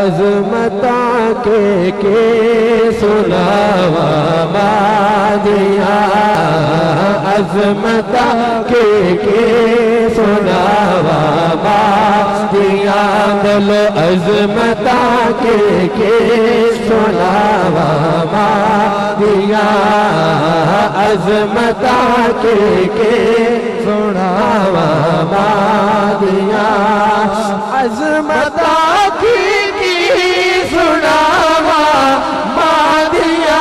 अजमता के सुनावा मादिया, अजमता के सुनावा मादिया, बोलो अजमता के सुनावा मादिया, अजमता के सुनावा मादिया, अजमता की सुनावा मादिया,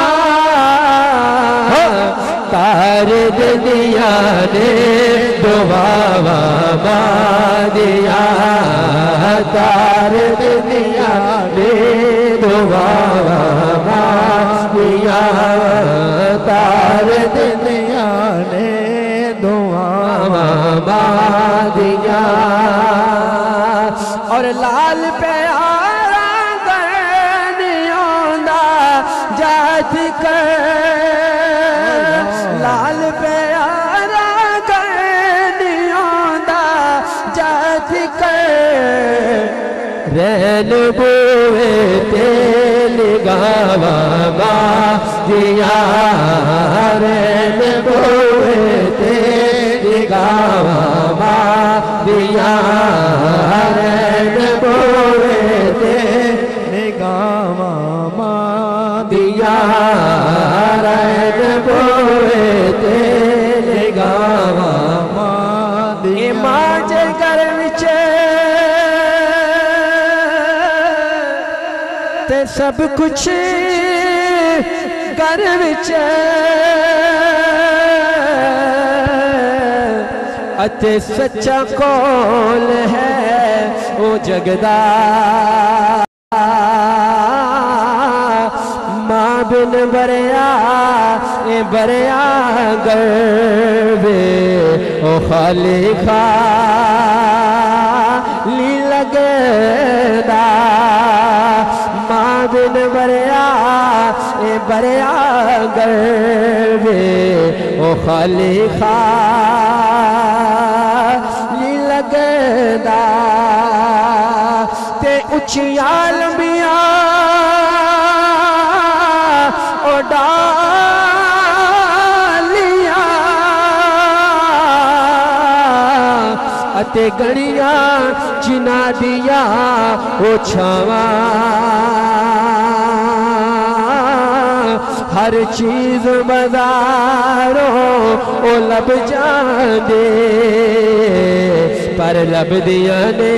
तार दुनिया ने दुआवा मादिया, तार दुनिया ने दुआवा मादिया, तार दुनिया ने दुआवा मादिया। और लाल प्यारा गनियोंदा जात कर, लाल प्यारा गनियोंदा जात कर, रैन बोए तेल गावा मादिया, रैन बोए तेल गावा मादिया, रैन बोए तेल गावा मादिया, रैन बोए तेल गावा मादिया। मां जे घर विच ते सब कुछ घर विच, अते सच्चा कौल है ओ जगदा, मां बिन बरया ए बरया गर्वे ओ खाली खाली लगदा, मां बिन बरया ए बरया गर्वे ओ खाली खाली लगदा, ते उचिया लंबिया ओ डालिया, अते गड़िया चिना दिया ओ छावा, हर चीज बाजारों ओ लब जांदे, पर लब दिया ने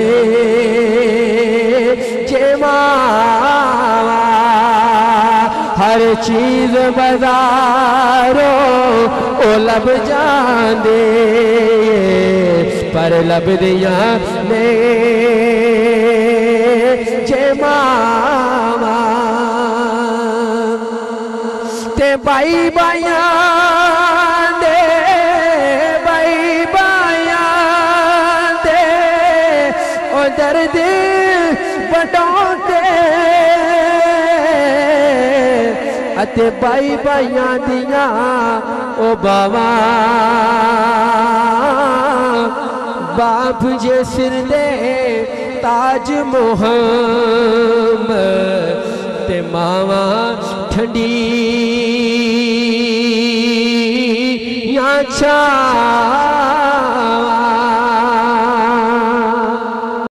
जे मावा, हर चीज बाजारों ओ लब जांदे, पर लब दिया ने जे मावा, ते बाई बाया दे, बाई बाया दे ओ दर्द बटोते, अते बाई बाया दिया ओ बावा, बाप जे सिर दे ताज मोहम्मद, ते मावा ठंडी या छा